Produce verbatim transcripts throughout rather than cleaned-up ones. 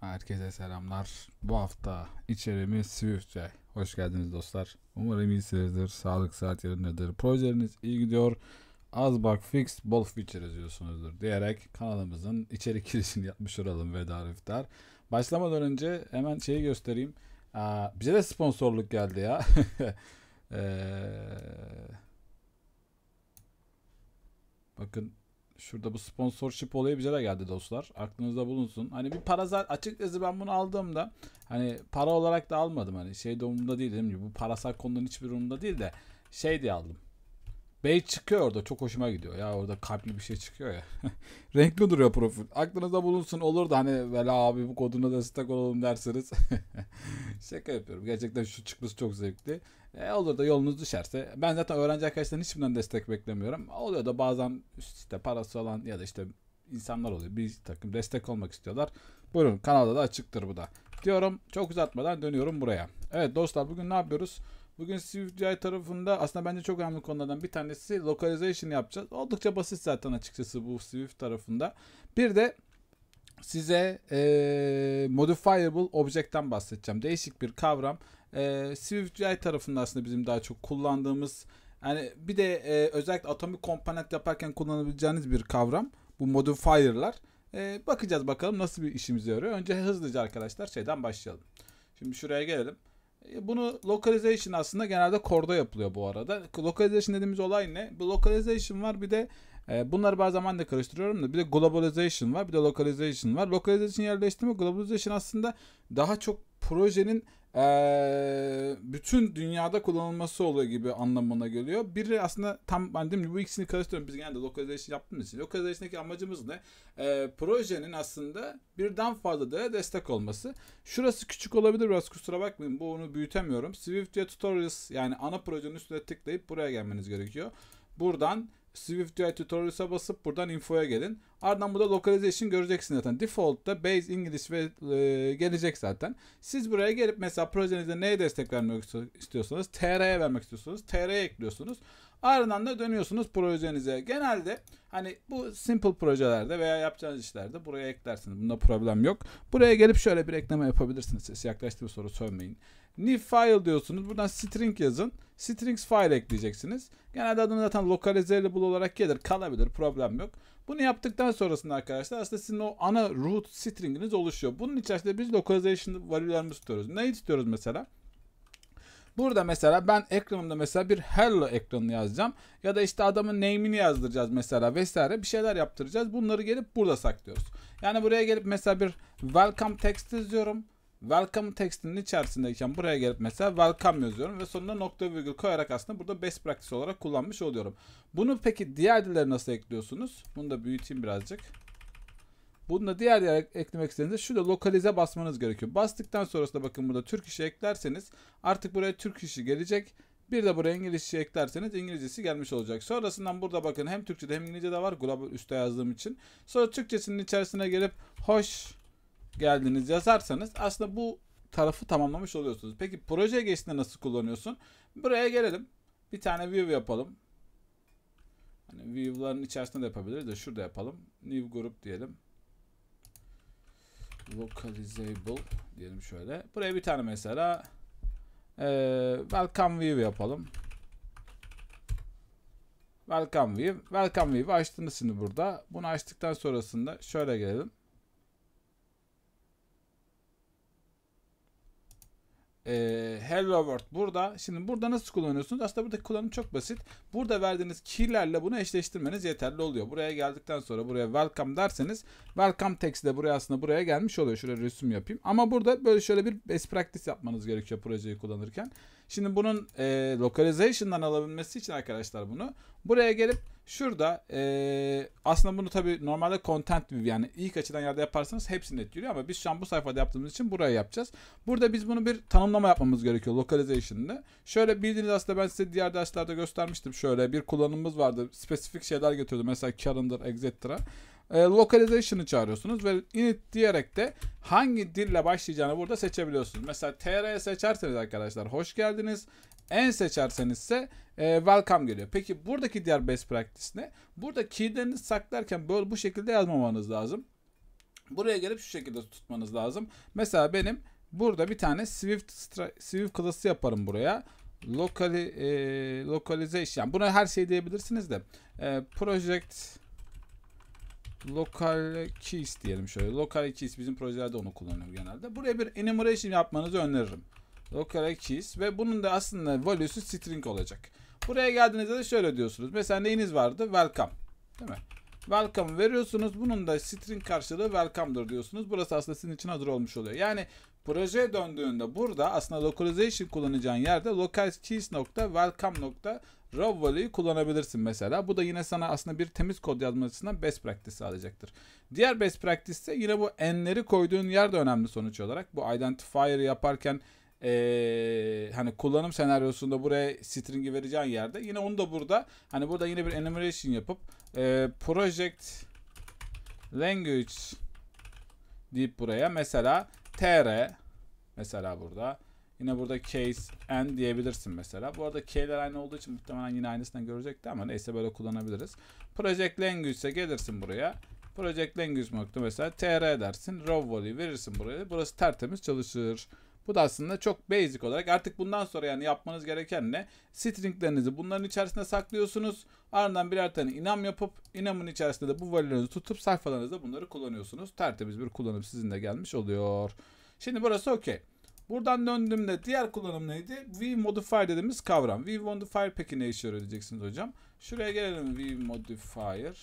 Herkese selamlar. Bu hafta içeriğimiz SwiftUI. Hoş geldiniz dostlar. Umarım iyisinizdir. Sağlık saat yerindedir. Projeleriniz iyi gidiyor. Az bug fix, bol feature yazıyorsunuzdur diyerek kanalımızın içerik girişini yapmış olalım veda iftar. Başlamadan önce hemen şeyi göstereyim. Aa, bize de sponsorluk geldi ya. ee, bakın şurada bu sponsorship olayı bize de geldi dostlar. Aklınızda bulunsun. Hani bir para zaten açıkçası ben bunu aldığımda hani para olarak da almadım. Hani şey de umurumda değil dedim gibi. Bu parasal konuların hiçbir umurumda değil de şey diye aldım. Bey çıkıyor orada. Çok hoşuma gidiyor. Ya orada kalpli bir şey çıkıyor ya. Renkli duruyor profil. Aklınızda bulunsun olur da hani böyle abi bu koduna destek olalım derseniz. Şaka yapıyorum. Gerçekten şu çıkması çok zevkli. E, olur da yolunuz düşerse. Ben zaten öğrenci arkadaşlardan hiçbirinden destek beklemiyorum. Oluyor da bazen işte parası olan ya da işte insanlar oluyor. Bir takım destek olmak istiyorlar. Buyurun kanalda da açıktır bu da. Diyorum çok uzatmadan dönüyorum buraya. Evet dostlar bugün ne yapıyoruz? Bugün SwiftUI tarafında aslında bence çok önemli konulardan bir tanesi localization yapacağız. Oldukça basit zaten açıkçası bu Swift tarafında. Bir de size e, modifiable object'ten bahsedeceğim. Değişik bir kavram. E, SwiftUI tarafında aslında bizim daha çok kullandığımız yani bir de e, özellikle atomik komponent yaparken kullanabileceğiniz bir kavram. Bu modifier'lar. E, bakacağız bakalım nasıl bir işimize yarıyor. Önce hızlıca arkadaşlar şeyden başlayalım. Şimdi şuraya gelelim. Bunu localization aslında genelde core'da yapılıyor bu arada. Localization dediğimiz olay ne? Bu localization var bir de e, bunları bazen zaman da karıştırıyorum da bir de globalization var bir de localization var. Localization yerleştirme, globalization aslında daha çok projenin e, bütün dünyada kullanılması oluyor gibi anlamına geliyor. Biri aslında tam ben dedim bu ikisini karıştırıyorum. Biz genelde localization yaptığımız için. Localization'daki amacımız ne? E, projenin aslında birden fazla değere destek olması. Şurası küçük olabilir biraz kusura bakmayın. Bu onu büyütemiyorum. SwiftUI Tutorials yani ana projenin üstüne tıklayıp buraya gelmeniz gerekiyor. Buradan SwiftUI Tutorials'a basıp buradan infoya gelin. Ardından burada localization göreceksiniz zaten. Default'ta Base English ve e, gelecek zaten. Siz buraya gelip mesela projenizde neye destek vermek istiyorsanız T R'ye vermek istiyorsanız T R'ye ekliyorsunuz. Ardından da dönüyorsunuz projenize. Genelde hani bu simple projelerde veya yapacağınız işlerde buraya eklersiniz. Bunda problem yok. Buraya gelip şöyle bir ekleme yapabilirsiniz. Sesi yaklaştığı soru sormayın. New file diyorsunuz. Buradan string yazın. Strings file ekleyeceksiniz. Genelde adını zaten localizable olarak gelir. Kalabilir. Problem yok. Bunu yaptıktan sonrasında arkadaşlar aslında sizin o ana root stringiniz oluşuyor. Bunun içerisinde biz localization value'larını istiyoruz. Ne istiyoruz mesela? Burada mesela ben ekranımda mesela bir hello ekranını yazacağım. Ya da işte adamın name'ini yazdıracağız mesela vesaire bir şeyler yaptıracağız. Bunları gelip burada saklıyoruz. Yani buraya gelip mesela bir welcome text yazıyorum. Welcome textinin içerisindeyken buraya gelip mesela welcome yazıyorum ve sonuna nokta virgül koyarak aslında burada best practice olarak kullanmış oluyorum. Bunu peki diğer dillere nasıl ekliyorsunuz? Bunu da büyüteyim birazcık. Bunu da diğer yere eklemek istediğinizde şurada lokalize basmanız gerekiyor. Bastıktan sonrasında bakın burada Türk işi eklerseniz artık buraya Türk işi gelecek. Bir de buraya İngilizce eklerseniz İngilizcesi gelmiş olacak. Sonrasından burada bakın hem Türkçe'de hem İngilizce'de var global üstte yazdığım için. Sonra Türkçesinin içerisine gelip hoş geldiniz yazarsanız aslında bu tarafı tamamlamış oluyorsunuz. Peki projeye geçtiğinde nasıl kullanıyorsun? Buraya gelelim. Bir tane view yapalım. Hani view'ların içerisinde de yapabiliriz de şurada yapalım. New group diyelim. Localizable diyelim şöyle. Buraya bir tane mesela e, welcome view yapalım. Welcome view. Welcome view açtınız şimdi burada. Bunu açtıktan sonrasında şöyle gelelim. Ee, Hello World burada. Şimdi burada nasıl kullanıyorsunuz? Aslında buradaki kullanım çok basit. Burada verdiğiniz key'lerle bunu eşleştirmeniz yeterli oluyor. Buraya geldikten sonra buraya welcome derseniz welcome text de buraya aslında buraya gelmiş oluyor. Şuraya resim yapayım. Ama burada böyle şöyle bir best practice yapmanız gerekiyor projeyi kullanırken. Şimdi bunun e, localization'dan alabilmesi için arkadaşlar bunu buraya gelip şurada e, aslında bunu tabi normalde content view yani ilk açıdan yerde yaparsanız hepsini etkiliyor ama biz şu an bu sayfada yaptığımız için buraya yapacağız. Burada biz bunu bir tanımlama yapmamız gerekiyor localization'da. Şöyle bildiğiniz aslında ben size diğer derslerde göstermiştim. Şöyle bir kullanımımız vardı. Spesifik şeyler götürdü. Mesela calendar, et cetera. E, localization'ı çağırıyorsunuz ve init diyerek de hangi dille başlayacağını burada seçebiliyorsunuz. Mesela T R seçerseniz arkadaşlar hoş geldiniz. En seçerseniz ise e, welcome geliyor. Peki buradaki diğer best practice ne? Burada key'lerinizi saklarken böyle bu şekilde yazmamanız lazım. Buraya gelip şu şekilde tutmanız lazım. Mesela benim burada bir tane Swift Swift class'ı yaparım buraya. Locali, e, localization. Yani buna her şey diyebilirsiniz de. E, project local keys diyelim şöyle. Local keys bizim projelerde onu kullanıyorum genelde. Buraya bir enumeration yapmanızı öneririm. Local keys ve bunun da aslında value'su string olacak. Buraya geldiğinizde de şöyle diyorsunuz. Mesela neyiniz vardı? Welcome. Değil mi? Welcome veriyorsunuz. Bunun da string karşılığı welcome'dır diyorsunuz. Burası aslında sizin için hazır olmuş oluyor. Yani projeye döndüğünde burada aslında localization kullanacağın yerde localkeys.welcome.raw value'yu kullanabilirsin mesela. Bu da yine sana aslında bir temiz kod yazması açısından best practice sağlayacaktır. Diğer best practice ise yine bu n'leri koyduğun yer de önemli sonuç olarak. Bu identifier'ı yaparken Ee, hani kullanım senaryosunda buraya string'i vereceğin yerde yine onu da burada hani burada yine bir enumeration yapıp e, project language deyip buraya mesela tr mesela burada yine burada case n diyebilirsin mesela. Bu arada k'ler aynı olduğu için muhtemelen yine aynısından görecekti ama neyse böyle kullanabiliriz. Project language ise gelirsin buraya. Project language nokta mesela tr dersin. Raw value verirsin buraya. Burası tertemiz çalışır. Bu da aslında çok basic olarak artık bundan sonra yani yapmanız gereken ne? Stringlerinizi bunların içerisinde saklıyorsunuz. Ardından birer tane enum yapıp enum'un içerisinde de bu value'lerinizi tutup sayfalarınızda bunları kullanıyorsunuz. Tertemiz bir kullanım sizin de gelmiş oluyor. Şimdi burası okey. Buradan döndüğümde diğer kullanım neydi? vModifier dediğimiz kavram. vModifier peki ne işe yarıyor diyeceksiniz hocam. Şuraya gelelim vModifier.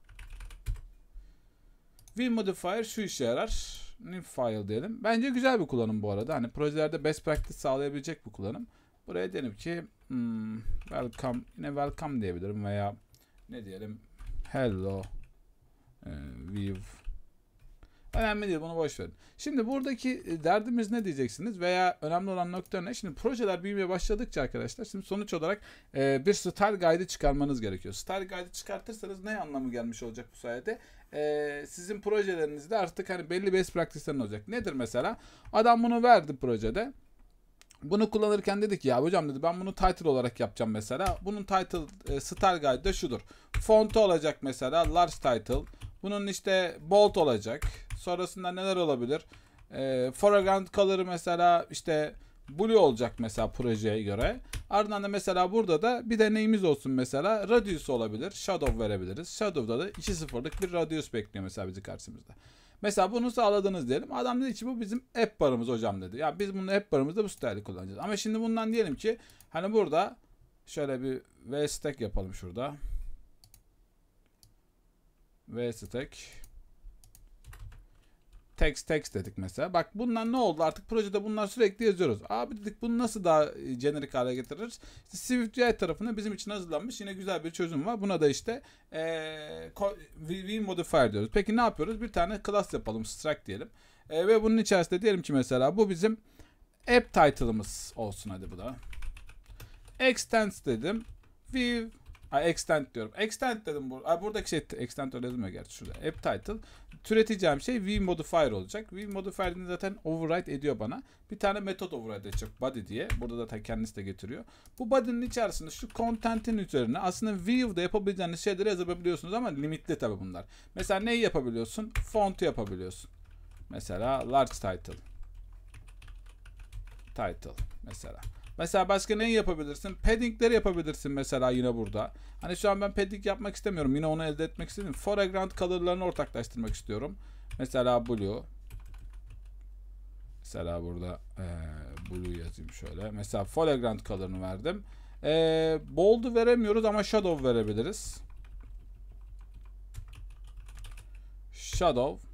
vModifier şu işe yarar. New file diyelim. Bence güzel bir kullanım bu arada. Hani projelerde best practice sağlayabilecek bir kullanım. Buraya diyelim ki hmm, welcome, yine welcome diyebilirim veya ne diyelim hello e, view. Önemli değil, bunu boş verin. Şimdi buradaki derdimiz ne diyeceksiniz veya önemli olan nokta ne? Şimdi projeler büyümeye başladıkça arkadaşlar şimdi sonuç olarak e, bir style guide'ı çıkarmanız gerekiyor. Style guide'ı çıkartırsanız ne anlamı gelmiş olacak bu sayede? Ee, sizin projelerinizde artık hani belli best practice'lerin olacak. Nedir mesela? Adam bunu verdi projede. Bunu kullanırken dedi ki ya hocam dedi ben bunu title olarak yapacağım mesela. Bunun title e, style guide de şudur. Font'u olacak mesela large title. Bunun işte bold olacak. Sonrasında neler olabilir? E, foreground color'ı mesela işte blue olacak mesela projeye göre. Ardından da mesela burada da bir de neyimiz olsun mesela radius olabilir. Shadow verebiliriz. Shadow'da da iki sıfırlık bir radius bekliyor mesela bizi karşımızda. Mesela bunu sağladınız diyelim. Adam dedi ki bu bizim app barımız hocam dedi. Ya biz bunu app barımızda bu style'ı kullanacağız. Ama şimdi bundan diyelim ki hani burada şöyle bir vstack yapalım şurada. Vstack text text dedik mesela. Bak bundan ne oldu? Artık projede bunlar sürekli yazıyoruz. Abi dedik bunu nasıl daha jenerik hale getiririz? İşte SwiftUI tarafında bizim için hazırlanmış yine güzel bir çözüm var. Buna da işte ee, vModifier diyoruz. Peki ne yapıyoruz? Bir tane class yapalım. Struct diyelim. E, ve bunun içerisinde diyelim ki mesela bu bizim app title'ımız olsun hadi bu da. Extends dedim. View Ay, extend diyorum. Extend dedim. Bur Ay, buradaki şey extend öyle dedim ya gerçi şurada. App title. Türeteceğim şey vModifier olacak. vModifier'ini zaten override ediyor bana. Bir tane metot override edecek body diye. Burada zaten kendisi de getiriyor. Bu body'nin içerisinde şu content'in üzerine aslında view'da yapabileceğiniz şeyleri yazabiliyorsunuz ama limitli tabi bunlar. Mesela neyi yapabiliyorsun? Font'u yapabiliyorsun. Mesela large title. Title mesela. Mesela başka neyi yapabilirsin? Padding'leri yapabilirsin mesela yine burada. Hani şu an ben padding yapmak istemiyorum. Yine onu elde etmek istedim. Foreground color'larını ortaklaştırmak istiyorum. Mesela blue. Mesela burada e, blue yazayım şöyle. Mesela foreground color'ını verdim. E, bold'u veremiyoruz ama shadow verebiliriz. Shadow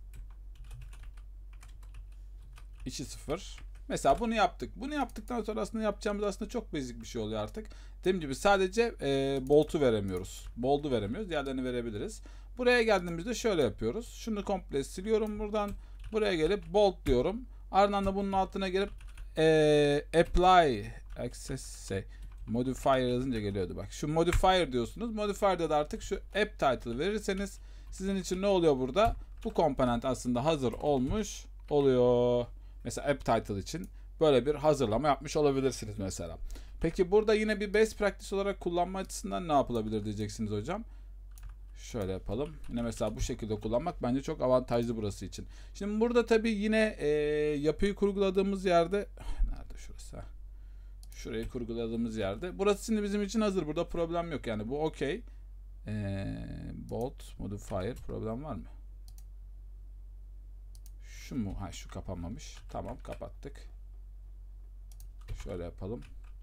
iki sıfır. Mesela bunu yaptık. Bunu yaptıktan sonra aslında yapacağımız aslında çok basic bir şey oluyor artık. Dediğim gibi sadece e, bold'u veremiyoruz. Bold'u veremiyoruz. Diğerlerini verebiliriz. Buraya geldiğimizde şöyle yapıyoruz. Şunu komple siliyorum buradan. Buraya gelip bold diyorum. Ardından da bunun altına gelip e, apply access şey, modifier yazınca geliyordu bak. Şu modifier diyorsunuz. Modifier'da da artık şu app title verirseniz sizin için ne oluyor burada? Bu komponent aslında hazır olmuş oluyor. Mesela app title için böyle bir hazırlama yapmış olabilirsiniz mesela. Peki burada yine bir best practice olarak kullanma açısından ne yapılabilir diyeceksiniz hocam. Şöyle yapalım. Yine mesela bu şekilde kullanmak bence çok avantajlı burası için. Şimdi burada tabii yine e, yapıyı kurguladığımız yerde nerede şurası? Ha? Şurayı kurguladığımız yerde. Burası şimdi bizim için hazır. Burada problem yok yani. Bu okey. E, bolt modifier problem var mı? Şu mu? Ha şu kapanmamış. Tamam kapattık. Şöyle yapalım.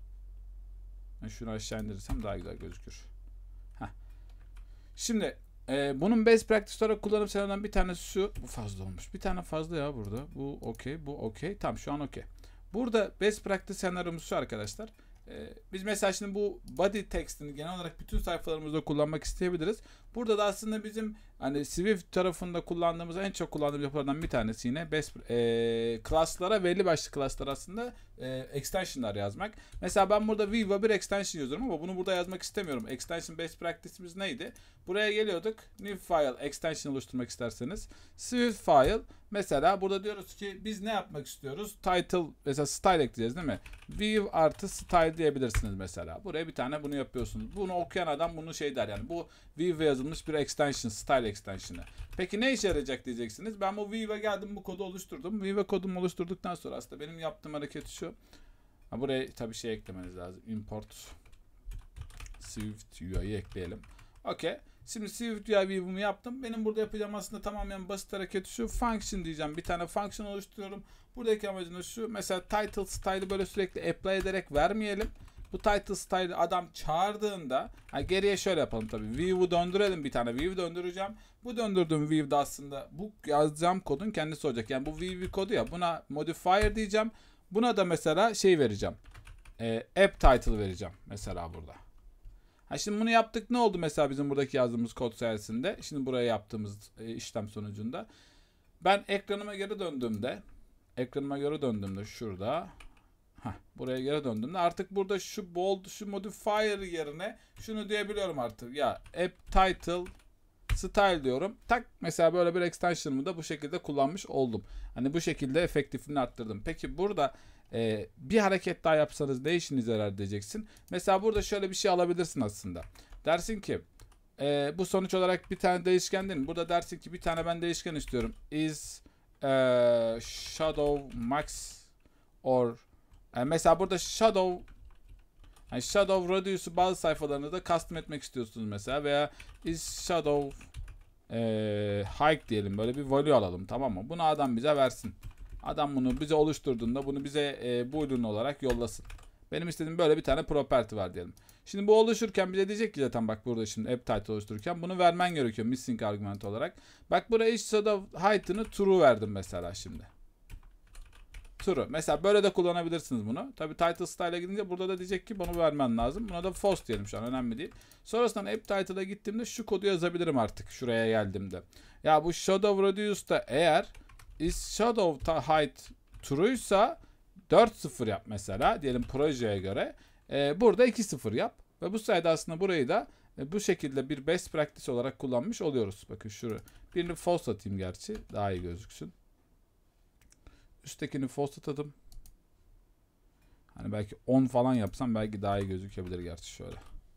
Şunu aşağı indirirsem daha güzel gözükür. Heh. Şimdi e, bunun best practice olarak kullanım senaryolarından bir tanesi şu. Bu fazla olmuş. Bir tane fazla ya burada. Bu okey. Bu okey. Tamam şu an okey. Burada best practice senaryomuz şu arkadaşlar. Ee, biz mesela şimdi bu body text'ini genel olarak bütün sayfalarımızda kullanmak isteyebiliriz. Burada da aslında bizim hani Swift tarafında kullandığımız en çok kullandığımız yapılardan bir tanesi yine best e, class'lara belli başlı class'lar aslında e, extension'lar yazmak. Mesela ben burada Viva bir extension yazıyorum ama bunu burada yazmak istemiyorum. Extension best practice'imiz neydi? Buraya geliyorduk. New file extension oluşturmak isterseniz Swift file mesela burada diyoruz ki biz ne yapmak istiyoruz? Title mesela style ekleyeceğiz değil mi? View artı style diyebilirsiniz mesela. Buraya bir tane bunu yapıyorsunuz. Bunu okuyan adam bunu şey der yani. Bu View'e yazılmış bir extension, style extension'ı. Peki ne işe yarayacak diyeceksiniz. Ben bu View'e geldim, bu kodu oluşturdum. View'e kodumu oluşturduktan sonra aslında benim yaptığım hareket şu. Ha, buraya tabii şey eklemeniz lazım. Import Swift U I'yi ekleyelim. Okey. Şimdi Swift U I view'umu yaptım. Benim burada yapacağım aslında tamamen basit hareket şu. Function diyeceğim. Bir tane function oluşturuyorum. Buradaki amacım şu. Mesela title style'ı böyle sürekli apply ederek vermeyelim. Bu title style'ı adam çağırdığında ha, geriye şöyle yapalım tabii. View'u döndürelim, bir tane view döndüreceğim. Bu döndürdüğüm view'da aslında bu yazacağım kodun kendisi olacak. Yani bu view kodu ya, buna modifier diyeceğim. Buna da mesela şey vereceğim. E, app title vereceğim mesela burada. Ha şimdi bunu yaptık, ne oldu mesela bizim buradaki yazdığımız kod sayesinde? Şimdi buraya yaptığımız e, işlem sonucunda ben ekranıma geri döndüğümde ekranıma geri döndüğümde şurada heh, buraya geri döndüğümde artık burada şu bold, şu modifier yerine şunu diyebiliyorum artık. Ya app title style diyorum. Tak mesela böyle bir extension'ımı da bu şekilde kullanmış oldum. Hani bu şekilde efektifliğini arttırdım. Peki burada e, bir hareket daha yapsanız ne işinize yarar diyeceksin. Mesela burada şöyle bir şey alabilirsin aslında. Dersin ki e, bu sonuç olarak bir tane değişken değil mi? Burada dersin ki bir tane ben değişken istiyorum. Is e, shadow max or e, mesela burada shadow yani shadow radius'u bazı sayfalarında da custom etmek istiyorsunuz mesela veya is shadow e, height diyelim, böyle bir value alalım, tamam mı? Bunu adam bize versin. Adam bunu bize oluşturduğunda bunu bize e, boolean olarak yollasın. Benim istediğim böyle bir tane property var diyelim. Şimdi bu oluşurken bize diyecek ki zaten bak burada şimdi app title oluştururken bunu vermen gerekiyor missing argüman olarak. Bak buraya is shadow height'ını true verdim mesela şimdi. True. Mesela böyle de kullanabilirsiniz bunu. Tabi title style'a gidince burada da diyecek ki bunu vermen lazım. Buna da false diyelim, şu an önemli değil. Sonrasında app title'a gittiğimde şu kodu yazabilirim artık şuraya geldiğimde. Ya bu shadow radius'ta eğer is shadow height true'ysa dört sıfır yap mesela diyelim projeye göre. Ee, burada iki sıfır yap. Ve bu sayede aslında burayı da e, bu şekilde bir best practice olarak kullanmış oluyoruz. Bakın şuraya. Birini false atayım gerçi. Daha iyi gözüksün. Üsttekini false atadım. Hani belki on falan yapsam belki daha iyi gözükebilir gerçi şöyle.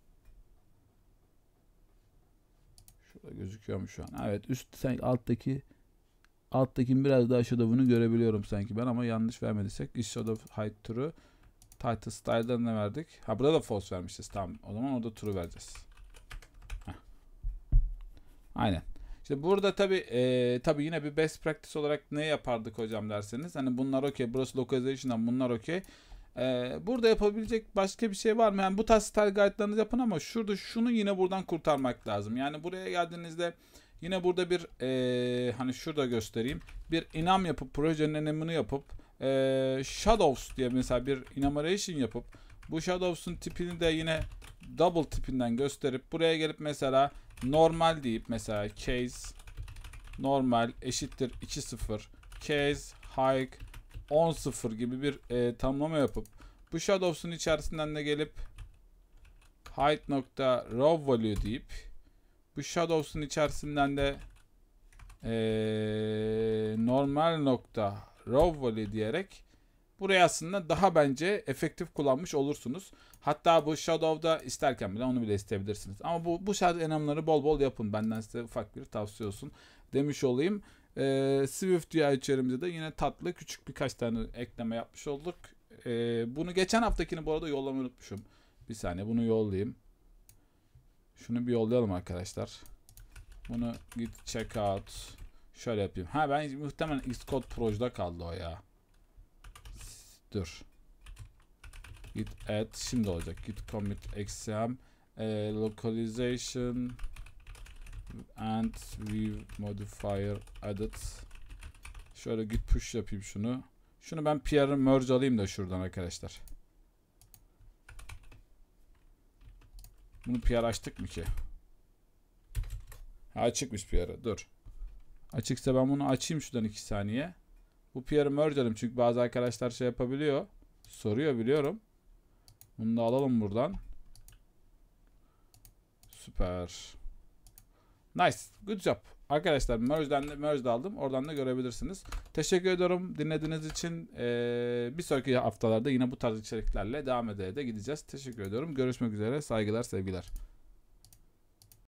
Şurada gözüküyor mu şu an? Evet, üst sen alttaki alttakini biraz daha shadow'unu görebiliyorum sanki ben, ama yanlış vermediysek is shadow height true. Title style'dan ne verdik? Ha burada da false vermişiz. Tamam. O zaman orada true vereceğiz. Heh. Aynen. İşte burada tabi e, tabi yine bir best practice olarak ne yapardık hocam derseniz. Hani bunlar okey. Burası localization'dan bunlar okey. E, burada yapabilecek başka bir şey var mı? Yani bu tarz style guide'larınızı yapın ama şurada şunu yine buradan kurtarmak lazım. Yani buraya geldiğinizde yine burada bir e, hani şurada göstereyim. Bir enum yapıp projenin enumunu yapıp e, shadows diye mesela bir enumeration yapıp bu shadows'un tipini de yine double tipinden gösterip buraya gelip mesela normal deyip mesela case normal eşittir iki sıfır case high on sıfır gibi bir e, tanımlama yapıp bu shadows'un içerisinden de gelip height nokta raw value deyip bu shadows'un içerisinden de e, normal nokta raw value diyerek burayı aslında daha bence efektif kullanmış olursunuz. Hatta bu Shadow'da isterken bile onu bile isteyebilirsiniz. Ama bu, bu shadow enamları bol bol yapın. Benden size ufak bir tavsiye olsun demiş olayım. Ee, Swift U I içerimizde de yine tatlı küçük birkaç tane ekleme yapmış olduk. Ee, bunu geçen haftakini bu arada yollamayı unutmuşum. Bir saniye bunu yollayayım. Şunu bir yollayalım arkadaşlar. Bunu git check out. Şöyle yapayım. Ha ben muhtemelen Xcode Pro'da kaldı o ya. Dur. Git add. Şimdi olacak. Git commit exam. E, localization and view modifier added. Şöyle git push yapayım şunu. Şunu ben P R'ı merge alayım da şuradan arkadaşlar. Bunu P R açtık mı ki? Ha, açıkmış P R'ı. Dur. Açıksa ben bunu açayım şuradan iki saniye. Bu P R'ı merge alayım çünkü bazı arkadaşlar şey yapabiliyor. Soruyor biliyorum. Bunu da alalım buradan. Süper. Nice. Good job. Arkadaşlar merge'den de, merge'de aldım. Oradan da görebilirsiniz. Teşekkür ediyorum dinlediğiniz için. Ee, bir sonraki haftalarda yine bu tarz içeriklerle devam ede de gideceğiz. Teşekkür ediyorum. Görüşmek üzere. Saygılar, sevgiler.